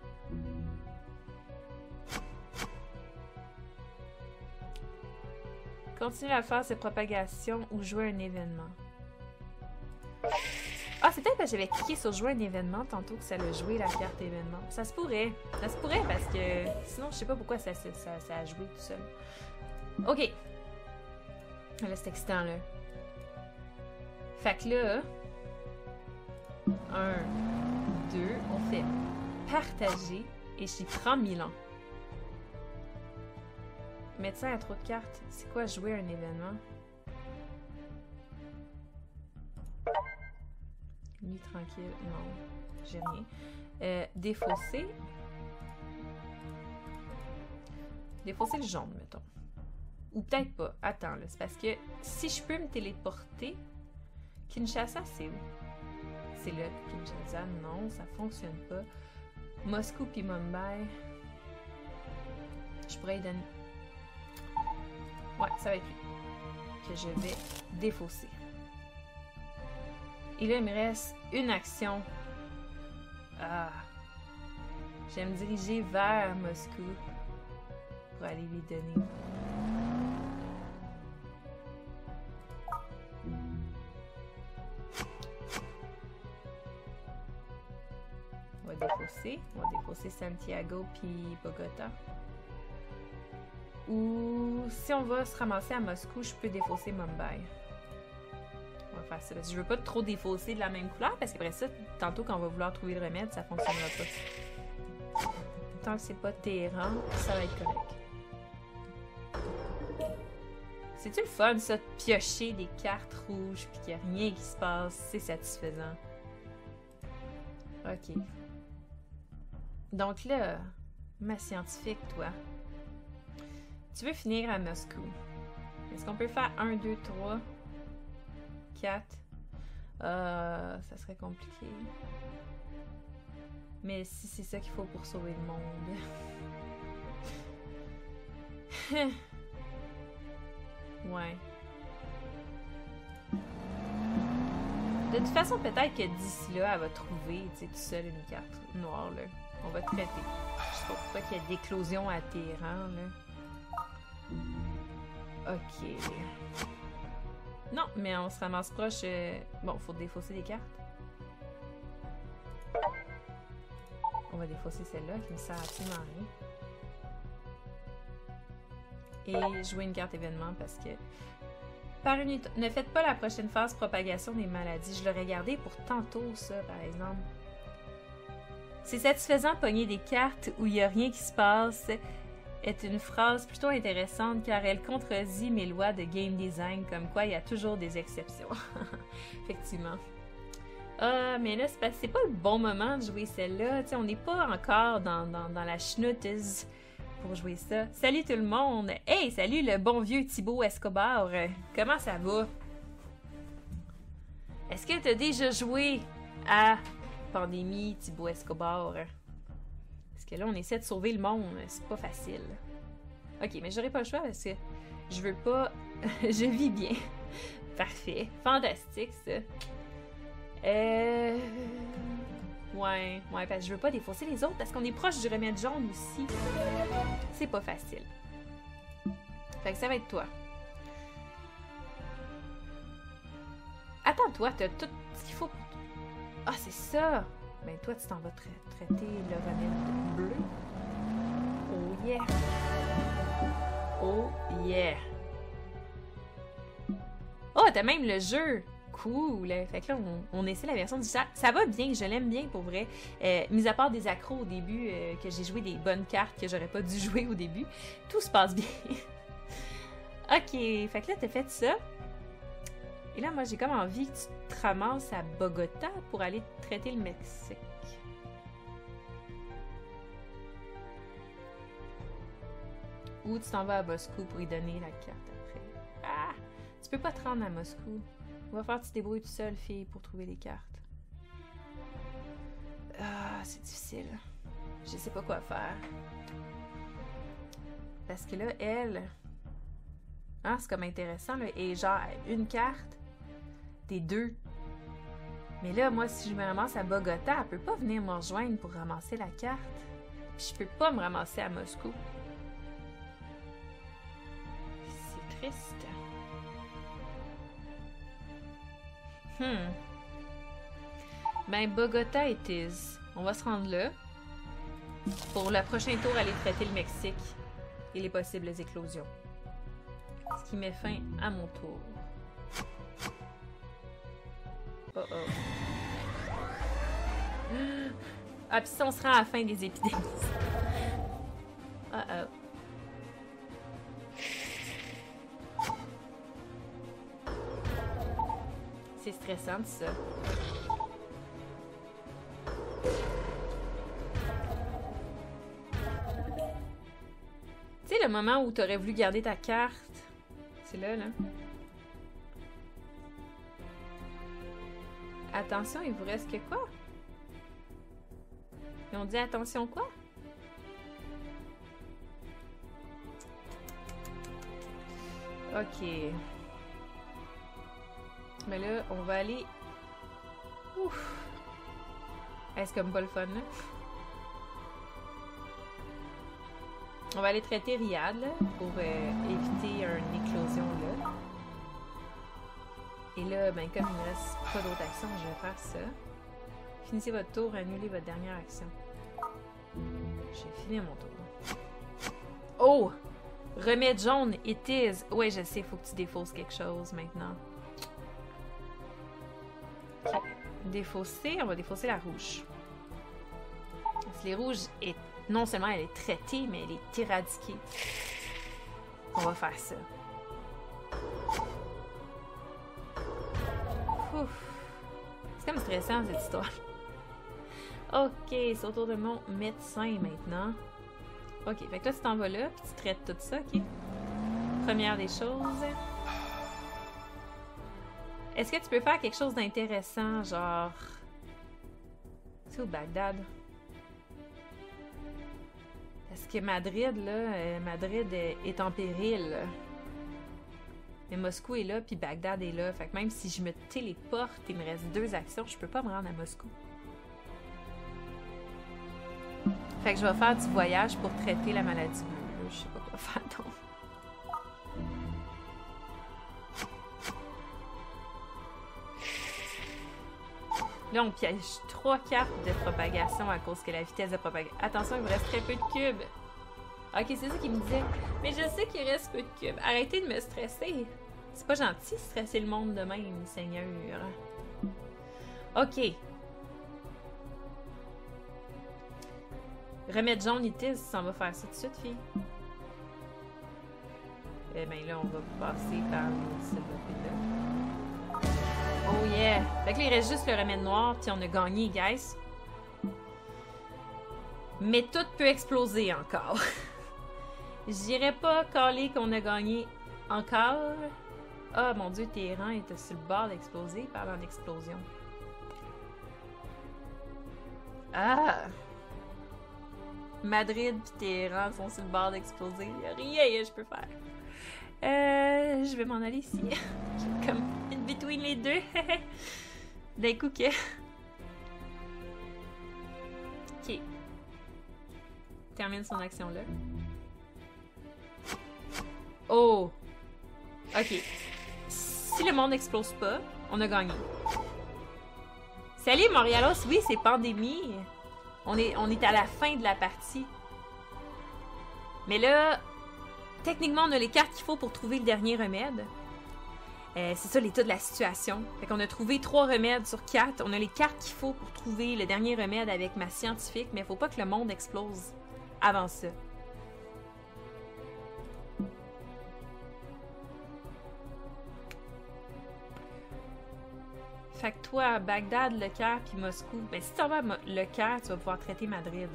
Continuer à faire cette propagation ou jouer un événement. Ah, c'est peut-être parce que j'avais cliqué sur jouer un événement tantôt que ça l'a joué la carte événement. Ça se pourrait. Ça se pourrait parce que sinon, je sais pas pourquoi ça a joué tout seul. Ok. Là, c'est excitant, là. Fait que là, 1, 2, on fait partager et j'y prends Milan. Mettre ça à trop de cartes. C'est quoi jouer un événement? Nuit tranquille. Non, j'ai rien. Défausser. Défausser le jaune, mettons. Ou peut-être pas. Attends, là. C'est parce que si je peux me téléporter... Kinshasa, c'est où? C'est là, Kinshasa. Non, ça fonctionne pas. Moscou puis Mumbai. Je pourrais y donner... Ouais, ça va être lui. Que je vais défausser. Et là, il me reste une action. Ah. Je vais me diriger vers Moscou pour aller lui donner. On va défausser. On va défausser Santiago puis Bogota. Ou si on va se ramasser à Moscou, je peux défausser Mumbai. On va faire ça. Parce que je veux pas trop défausser de la même couleur, parce qu'après ça, tantôt quand on va vouloir trouver le remède, ça fonctionnera pas. Tant que c'est pas Téhéran, ça va être correct. C'est-tu le fun, ça, de piocher des cartes rouges puis qu'il n'y a rien qui se passe? C'est satisfaisant. Ok. Donc là, ma scientifique, toi, tu veux finir à Moscou. Est-ce qu'on peut faire 1, 2, 3, 4? Ça serait compliqué. Mais si c'est ça qu'il faut pour sauver le monde. Ouais. De toute façon, peut-être que d'ici là, elle va trouver, tu sais, tout seul une carte noire, là. On va traiter. Je sais pas pourquoi qu'il y a d'éclosion à Téhéran, là. Ok. Non, mais on se ramasse proche. Bon, faut défausser les cartes. On va défausser celle-là qui ne sert absolument à rien. Et jouer une carte événement parce que... Ne faites pas la prochaine phase propagation des maladies. Je l'aurais gardé pour tantôt, ça, par exemple. C'est satisfaisant de pogner des cartes où il n'y a rien qui se passe est une phrase plutôt intéressante car elle contredit mes lois de game design, comme quoi il y a toujours des exceptions. Effectivement. Ah, mais là, c'est pas le bon moment de jouer celle-là. On n'est pas encore dans la chenouteuse pour jouer ça. Salut tout le monde! Hey, salut le bon vieux Thibaut Escobar! Comment ça va? Est-ce que t'as déjà joué à Pandémie, Thibaut Escobar? Parce que là, on essaie de sauver le monde. C'est pas facile. Ok, mais j'aurais pas le choix parce que je veux pas... je vis bien. Parfait. Fantastique, ça. Ouais, parce que je veux pas défausser les autres parce qu'on est proche du remède jaune aussi. C'est pas facile. Fait que ça va être toi. Attends, toi, t'as tout ce qu'il faut pour... Ah, c'est ça! Ben toi, tu t'en vas traiter le remède bleu. Oh yeah! Oh yeah! Oh, t'as même le jeu! Cool! Fait que là, on essaie la version du chat. Ça va bien, je l'aime bien pour vrai. Mis à part des accros au début, que j'ai joué des bonnes cartes que j'aurais pas dû jouer au début, tout se passe bien. Ok, fait que là, t'as fait ça. Et là, moi, j'ai comme envie que tu te ramasses à Bogota pour aller traiter le Mexique. Ou tu t'en vas à Moscou pour y donner la carte après. Ah! Tu peux pas te rendre à Moscou. On va faire que tu te débrouilles tout seul, fille, pour trouver les cartes. Ah, c'est difficile. Je sais pas quoi faire. Parce que là, elle... Ah, c'est comme intéressant, là. Et genre, une carte des deux. Mais là, moi, si je me ramasse à Bogota, elle peut pas venir me rejoindre pour ramasser la carte. Puis je peux pas me ramasser à Moscou. C'est triste. Ben, Bogota it is. On va se rendre là. Pour le prochain tour, aller traiter le Mexique et les possibles éclosions. Ce qui met fin à mon tour. Oh oh. Ah, puis ça, on sera à la fin des épidémies. Oh oh. C'est stressant, ça. Tu sais, le moment où t'aurais voulu garder ta carte, c'est là, là. Attention, il vous reste que quoi? Ils ont dit attention quoi? Ok. Mais là, on va aller... Ouf! Est-ce comme pas le fun, là? On va aller traiter Riyad, là, pour éviter une éclosion, là. Et là, ben, comme il ne reste pas d'autres actions, je vais faire ça. Finissez votre tour, annulez votre dernière action. J'ai fini mon tour. Oh! Remède jaune, it is. Ouais, je sais, faut que tu défausses quelque chose maintenant. Défausser, on va défausser la rouge. Parce que les rouges, non seulement elle est traitée, mais elle est éradiquée. On va faire ça. Ouf. C'est comme stressant cette histoire. Ok, c'est au tour de mon médecin maintenant. Ok, fait que là tu t'en vas là, puis tu traites tout ça, ok? Première des choses. Est-ce que tu peux faire quelque chose d'intéressant, genre... C'est où Bagdad? Parce que Madrid, là, Madrid est en péril. Mais Moscou est là, puis Bagdad est là. Fait que même si je me téléporte, il me reste 2 actions, je peux pas me rendre à Moscou. Fait que je vais faire du voyage pour traiter la maladie bleue. Je sais pas quoi faire donc. Là, on piège 3 cartes de propagation à cause que la vitesse de propagation... Attention, il vous reste très peu de cubes. Ok, c'est ça qu'il me disait. Mais je sais qu'il reste peu de cubes. Arrêtez de me stresser. C'est pas gentil de stresser le monde de même, Seigneur. Ok. Remède jaune, itis, ça va faire ça tout de suite, fille. Eh bien là, on va passer par celle-là. Oh yeah! Fait que là, il reste juste le remède noir, puis on a gagné, guys. Mais tout peut exploser encore. J'irais pas caler qu'on a gagné encore. Ah, mon Dieu, Téhéran était sur le bord d'exploser, parlant d'explosion. Ah! Madrid pis Téhéran sont sur le bord d'exploser. Il n'y a rien que je peux faire. Je vais m'en aller ici. Comme in between les deux. D'un coup que... Ok. Termine son action là. Oh! Ok. Si le monde n'explose pas, on a gagné. Salut Montréalos! Oui, c'est pandémie. On est à la fin de la partie. Mais là, techniquement, on a les cartes qu'il faut pour trouver le dernier remède. C'est ça l'état de la situation. Fait qu'on a trouvé 3 remèdes sur 4. On a les cartes qu'il faut pour trouver le dernier remède avec ma scientifique, mais il faut pas que le monde explose avant ça. Fait que toi, Bagdad, Le Caire, puis Moscou, ben si tu vas à Le Caire, tu vas pouvoir traiter Madrid.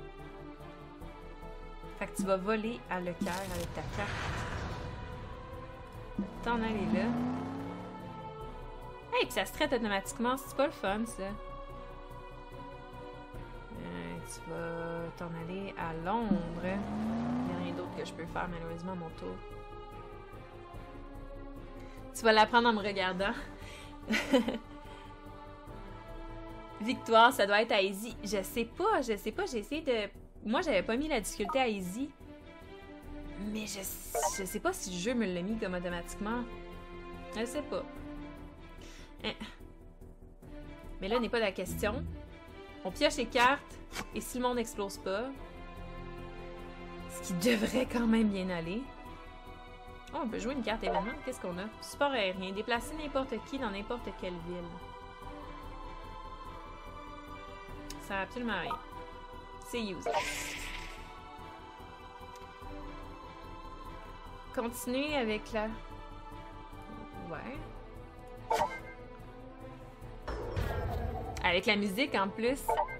Fait que tu vas voler à Le Caire avec ta carte. T'en aller là. Hey, puis ça se traite automatiquement, c'est pas le fun, ça. Tu vas t'en aller à Londres. Il n'y a rien d'autre que je peux faire malheureusement à mon tour. Tu vas l'apprendre en me regardant. Victoire, ça doit être à easy. Je sais pas, j'ai essayé de... Moi, j'avais pas mis la difficulté à easy. Mais je sais pas si le jeu me l'a mis comme automatiquement. Je sais pas. Mais là n'est pas la question. On pioche les cartes, et si le monde n'explose pas, ce qui devrait quand même bien aller. Oh, on peut jouer une carte événement. Qu'est-ce qu'on a? Support aérien. Déplacer n'importe qui dans n'importe quelle ville. Ça sert absolument à rien. C'est useless. Continuer avec la... Ouais. Avec la musique en plus.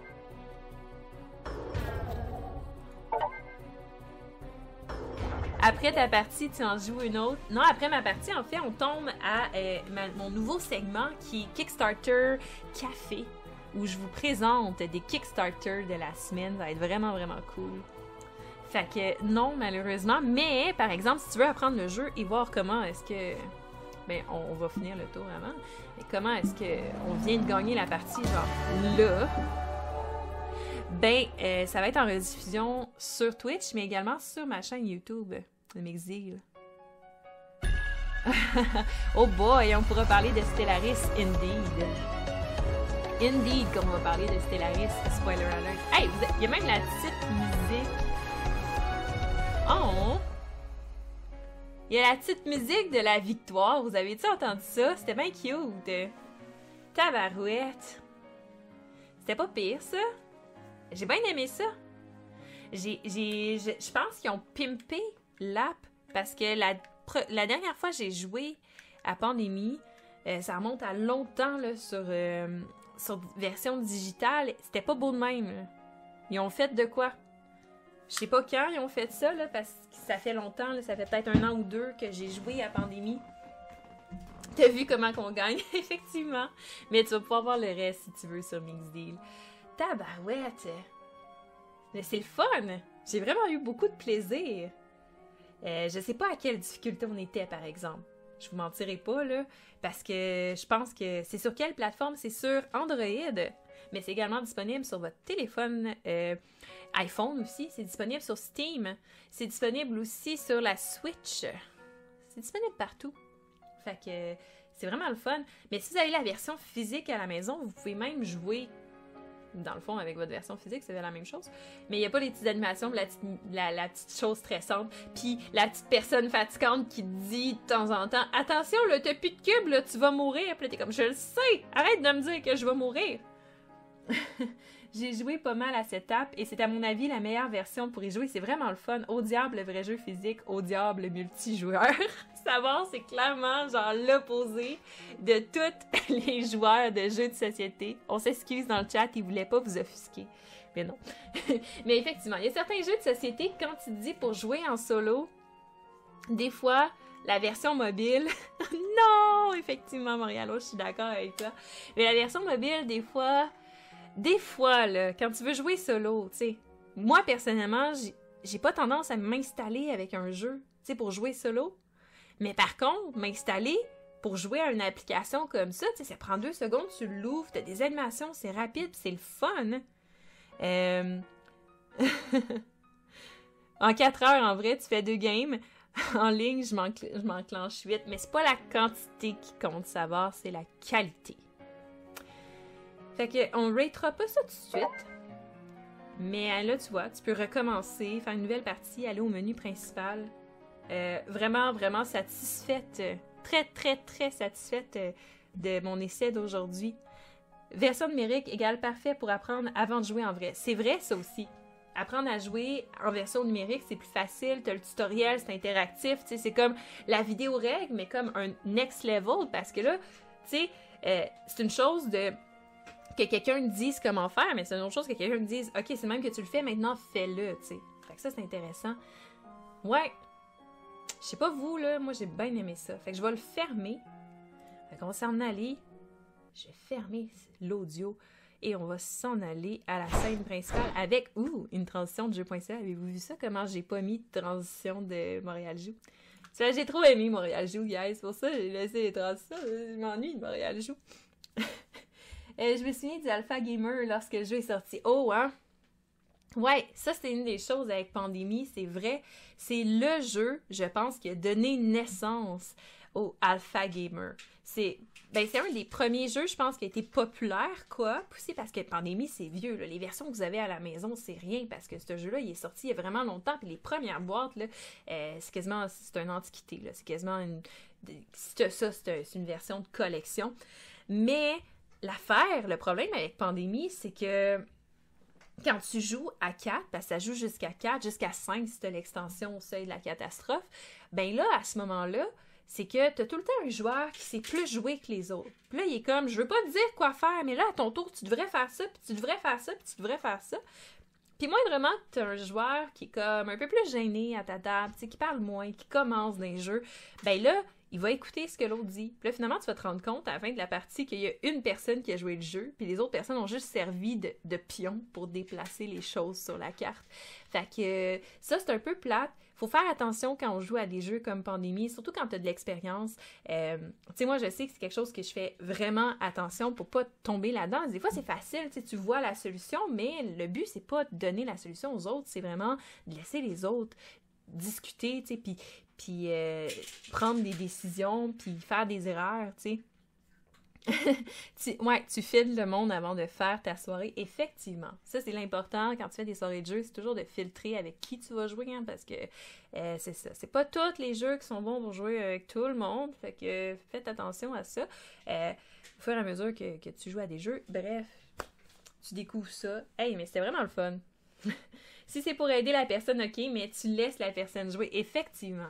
Après ta partie, tu en joues une autre. Non, après ma partie, en fait, on tombe à mon nouveau segment qui est Kickstarter Café, où je vous présente des Kickstarter de la semaine. Ça va être vraiment, vraiment cool. Fait que non, malheureusement. Mais, par exemple, si tu veux apprendre le jeu et voir comment est-ce que... Ben, on va finir le tour avant. Mais comment est-ce qu'on vient de gagner la partie, genre, là? Ben, ça va être en rediffusion sur Twitch, mais également sur ma chaîne YouTube, de Mixdeal. Oh boy, on pourra parler de Stellaris, indeed. Indeed, qu'on va parler de Stellaris, spoiler alert. Hey, il y a même la petite musique. Oh! Il y a la petite musique de la victoire. Vous avez-tu entendu ça? C'était bien cute. Tabarouette. C'était pas pire, ça? J'ai bien aimé ça. Je pense qu'ils ont pimpé l'app parce que la dernière fois que j'ai joué à Pandémie, ça remonte à longtemps là, sur version digitale. C'était pas beau de même. Là. Ils ont fait de quoi? Je sais pas quand ils ont fait ça, là, parce que ça fait longtemps, là, ça fait peut-être 1 an ou 2 que j'ai joué à Pandémie. T'as vu comment qu'on gagne, effectivement. Mais tu vas pouvoir voir le reste si tu veux sur Mixdeal. Tabarouette! Mais c'est le fun! J'ai vraiment eu beaucoup de plaisir. Je sais pas à quelle difficulté on était, par exemple. Je vous mentirai pas, là, parce que je pense que c'est sur quelle plateforme? C'est sur Android, mais c'est également disponible sur votre téléphone iPhone aussi. C'est disponible sur Steam. C'est disponible aussi sur la Switch. C'est disponible partout. Fait que c'est vraiment le fun. Mais si vous avez la version physique à la maison, vous pouvez même jouer, dans le fond, avec votre version physique, c'est la même chose. Mais il n'y a pas les petites animations, la petite chose stressante, puis la petite personne fatigante qui te dit de temps en temps « Attention, là, t'as plus de cube, là, tu vas mourir. » Puis là, t'es comme « Je le sais! Arrête de me dire que je vais mourir! » J'ai joué pas mal à cette app et c'est à mon avis la meilleure version pour y jouer. C'est vraiment le fun. Au diable le vrai jeu physique, au diable le multijoueur. Savoir, c'est clairement genre l'opposé de tous les joueurs de jeux de société. On s'excuse dans le chat, ils voulaient pas vous offusquer. Mais non. Mais effectivement, il y a certains jeux de société, quand tu te dis pour jouer en solo, des fois, la version mobile... Non! Effectivement, Morialo, je suis d'accord avec toi. Mais la version mobile, des fois, là, quand tu veux jouer solo, tu sais, moi, personnellement, j'ai pas tendance à m'installer avec un jeu, tu sais, pour jouer solo. Mais par contre, m'installer pour jouer à une application comme ça, tu sais, ça prend 2 secondes, tu l'ouvres, t'as des animations, c'est rapide, c'est le fun. En 4 heures, en vrai, tu fais 2 games. En ligne, je m'enclenche 8. Mais c'est pas la quantité qui compte, savoir, c'est la qualité. Fait qu'on ratera pas ça tout de suite. Mais là, tu vois, tu peux recommencer, faire une nouvelle partie, aller au menu principal. Vraiment, vraiment satisfaite. Très, très, très satisfaite de mon essai d'aujourd'hui. Version numérique égale parfait pour apprendre avant de jouer en vrai. C'est vrai, ça aussi. Apprendre à jouer en version numérique, c'est plus facile. T'as le tutoriel, c'est interactif. Tu sais, c'est comme la vidéo règle, mais comme un next level. Parce que là, tu sais, c'est une chose que quelqu'un dise comment faire, mais c'est une autre chose que quelqu'un dise « Ok, c'est même que tu le fais, maintenant fais-le. » tu sais. Fait que ça, c'est intéressant. Ouais. Je sais pas vous, là, moi j'ai bien aimé ça. Fait que je vais le fermer. Fait qu'on va s'en aller. Je vais fermer l'audio. et on va s'en aller à la scène principale avec, une transition de jeu.ca. Avez-vous vu ça? Comment j'ai pas mis de transition de Montréal Joue? Tu vois, j'ai trop aimé Montréal Joue, guys. Pour ça, j'ai laissé les transitions. Je m'ennuie de Montréal Joue. Je me souviens du Alpha Gamer lorsque le jeu est sorti. Oh, hein? Ouais, ça, c'est une des choses avec Pandémie, c'est vrai. C'est le jeu, je pense, qui a donné naissance au Alpha Gamer. C'est un des premiers jeux, je pense, qui a été populaire, quoi. Aussi parce que Pandémie, c'est vieux, là. Les versions que vous avez à la maison, c'est rien, parce que ce jeu-là, il est sorti il y a vraiment longtemps, puis les premières boîtes, là, c'est une antiquité, là. C'est quasiment c'est une version de collection. Mais le problème avec Pandémie, c'est que quand tu joues à 4, parce que ça joue jusqu'à 4, jusqu'à 5 si tu as l'extension au seuil de la catastrophe, ben là, à ce moment-là, c'est que tu as tout le temps un joueur qui sait plus jouer que les autres. Puis là, il est comme, je veux pas te dire quoi faire, mais là, à ton tour, tu devrais faire ça, puis tu devrais faire ça, puis tu devrais faire ça. Puis moindrement, tu as un joueur qui est comme un peu plus gêné à ta table, qui parle moins, qui commence dans les jeux, ben là, il va écouter ce que l'autre dit. Puis là, finalement, tu vas te rendre compte à la fin de la partie qu'il y a une personne qui a joué le jeu, puis les autres personnes ont juste servi de pion pour déplacer les choses sur la carte. Fait que ça, c'est un peu plate. Faut faire attention quand on joue à des jeux comme Pandémie, surtout quand tu as de l'expérience. Tu sais, moi, je sais que c'est quelque chose que je fais vraiment attention pour pas tomber là-dedans. Des fois, c'est facile, tu vois la solution, mais le but, c'est pas de donner la solution aux autres, c'est vraiment de laisser les autres discuter, tu sais, puis prendre des décisions, puis faire des erreurs, tu sais. Tu filtres le monde avant de faire ta soirée, effectivement. Ça, c'est l'important quand tu fais des soirées de jeux, c'est toujours de filtrer avec qui tu vas jouer, hein, parce que c'est ça. C'est pas tous les jeux qui sont bons pour jouer avec tout le monde, fait que faites attention à ça. Au fur et à mesure que tu joues à des jeux, bref, tu découvres ça. Hey, mais c'était vraiment le fun! Si c'est pour aider la personne, ok, mais tu laisses la personne jouer. Effectivement.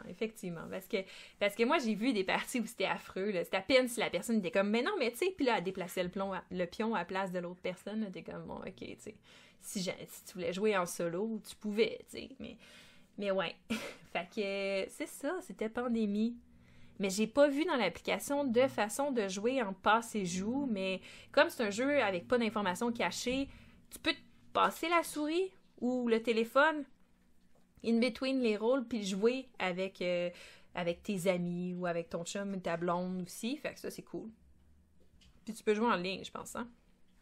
Parce que moi, j'ai vu des parties où c'était affreux, là. C'était à peine si la personne était comme, mais non, mais tu sais, puis là, elle déplaçait le pion à la place de l'autre personne, là, t'es comme, bon, ok, tu sais. Si tu voulais jouer en solo, tu pouvais, tu sais, mais ouais. Fait que c'est ça, c'était Pandémie. Mais j'ai pas vu dans l'application de façon de jouer en passe et joue, mais comme c'est un jeu avec pas d'informations cachées, tu peux te passer la souris ou le téléphone in between les rôles puis jouer avec tes amis ou avec ton chum, ta blonde aussi. Fait que ça, c'est cool. Puis tu peux jouer en ligne, je pense, hein?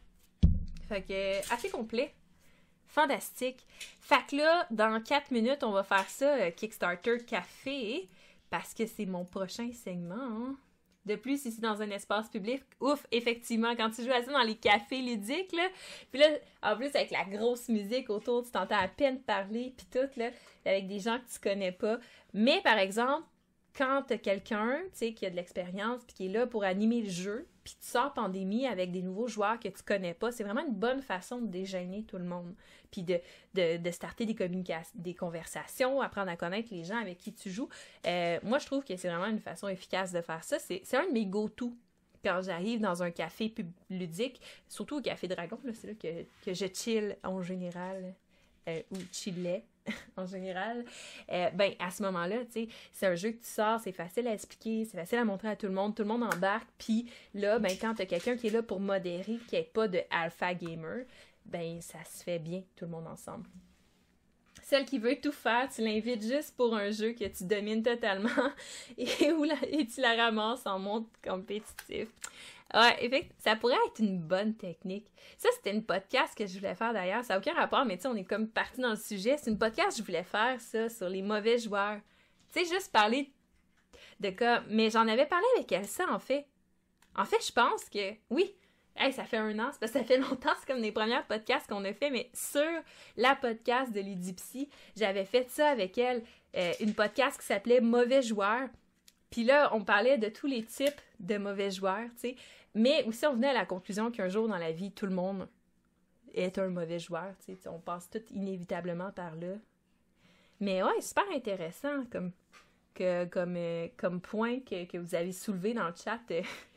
Fait que assez complet. Fantastique. Fait que là, dans 4 minutes, on va faire ça, Kickstarter Café, parce que c'est mon prochain segment, hein? De plus, ici, dans un espace public, ouf, effectivement, quand tu joues à ça dans les cafés ludiques, là, puis là, en plus, avec la grosse musique autour, tu t'entends à peine parler, puis tout, là, avec des gens que tu connais pas. Mais, par exemple, quand t'as quelqu'un, tu sais, qui a de l'expérience, puis qui est là pour animer le jeu, puis tu sors Pandémie avec des nouveaux joueurs que tu connais pas, c'est vraiment une bonne façon de dégêner tout le monde. Puis de starter des conversations, apprendre à connaître les gens avec qui tu joues. Moi, je trouve que c'est vraiment une façon efficace de faire ça. C'est un de mes go-to quand j'arrive dans un café ludique, surtout au Café Dragon, là, c'est là que je chill en général, ou chillais en général. À ce moment-là, tu sais, c'est un jeu que tu sors, c'est facile à expliquer, c'est facile à montrer à tout le monde embarque, puis là, quand t'as quelqu'un qui est là pour modérer, qui n'est pas de alpha gamer, ça se fait bien, tout le monde ensemble. Celle qui veut tout faire, tu l'invites juste pour un jeu que tu domines totalement et tu la ramasses en monde compétitif. Ouais, ça pourrait être une bonne technique. Ça, c'était une podcast que je voulais faire d'ailleurs. Ça n'a aucun rapport, mais tu sais, on est comme parti dans le sujet. C'est une podcast que je voulais faire, ça, sur les mauvais joueurs. Tu sais, juste parler de cas. Mais j'en avais parlé avec Elsa, en fait. En fait, je pense que, oui, ça fait 1 an, c'est parce que ça fait longtemps, c'est comme des premières podcasts qu'on a fait, mais sur la podcast de Lydie Psy, j'avais fait ça avec elle, une podcast qui s'appelait Mauvais joueurs. Puis là, on parlait de tous les types de mauvais joueurs, tu sais. Mais aussi, on venait à la conclusion qu'un jour dans la vie, tout le monde est un mauvais joueur, tu sais. On passe tout inévitablement par là. Mais ouais, super intéressant comme point que vous avez soulevé dans le chat.